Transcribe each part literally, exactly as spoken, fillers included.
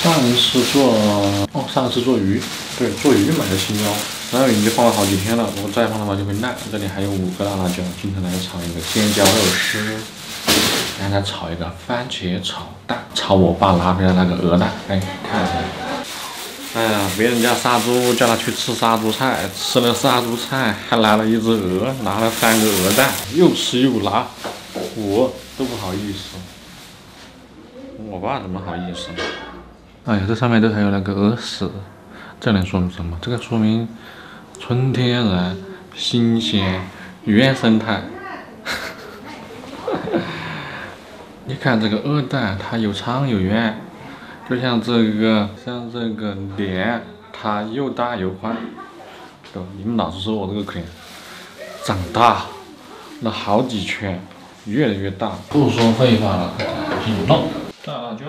上一次做哦，上一次做鱼，对，做鱼买的青椒，然后已经放了好几天了，如果再放的话就会烂。这里还有五个大辣椒，今天来炒一个尖椒肉丝，然后来炒一个番茄炒蛋，炒我爸拿回来那个鹅蛋，哎，看一下。哎呀，别人家杀猪叫他去吃杀猪菜，吃了杀猪菜，还拿了一只鹅，拿了三个鹅蛋，又吃又拿，我都不好意思。我爸怎么好意思呢？哎呀，这上面都还有那个鹅屎，这能说明什么？这个说明纯天然、新鲜、原生态。你看这个鹅蛋，它有长有圆，就像这个，像这个脸，它又大又宽。对，你们老是说我这个脸长大了好几圈，越来越大。不说废话了，开始弄大辣椒。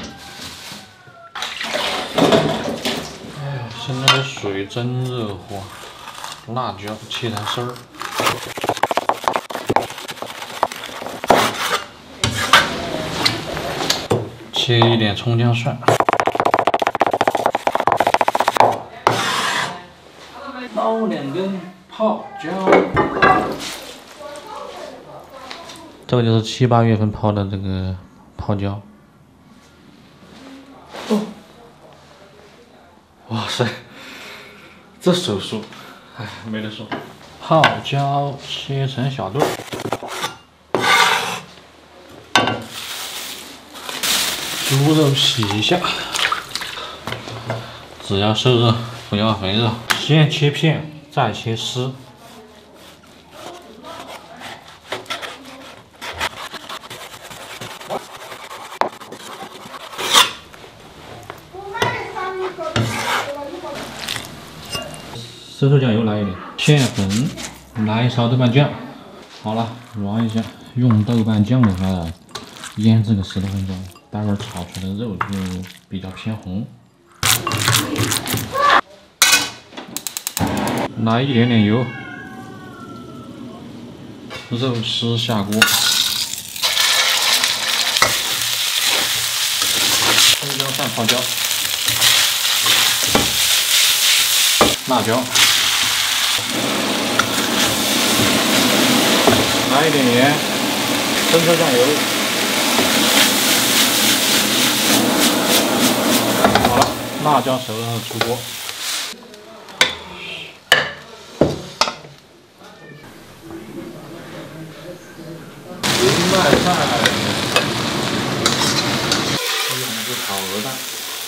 哎呀，现在的水真热乎，辣椒切成丝儿。切一点葱姜蒜，捞两根泡椒。这个就是七八月份泡的这个泡椒。哦，哇塞，这手速，哎，没得说。泡椒切成小段。猪肉洗一下，只要受热，不要肥肉。先切片，再切丝。色素酱油来一点，芡粉，来一勺豆瓣酱。好了，揉一下，用豆瓣酱的话腌制个十多分钟。待会儿炒出来的肉就比较偏红，来一点点油，肉丝下锅，葱姜蒜泡椒，辣椒，来一点盐，生抽酱油。辣椒熟了后出锅，油麦菜，用的是炒鹅蛋。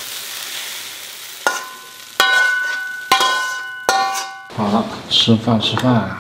好了，吃饭吃饭。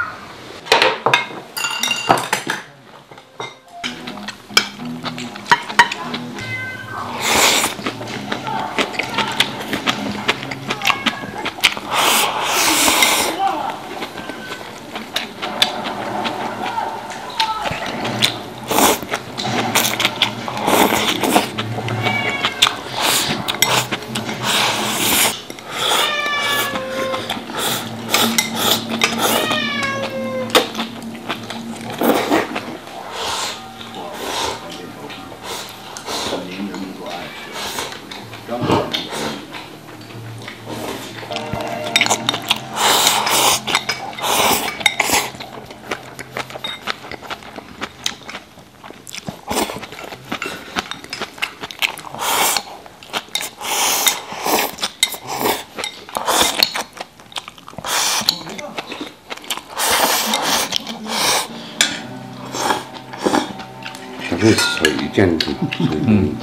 是水酱的， 嗯。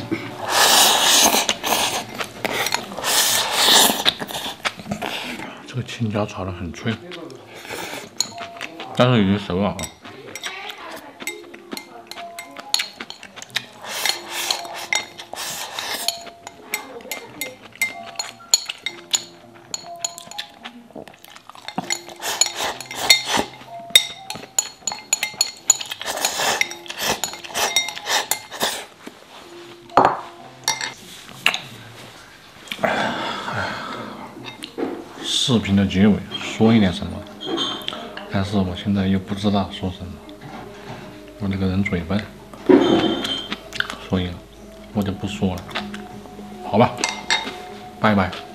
这个青椒炒得很脆，但是已经熟了啊。视频的结尾说一点什么，但是我现在又不知道说什么，我这个人嘴笨，所以我就不说了，好吧。 拜拜。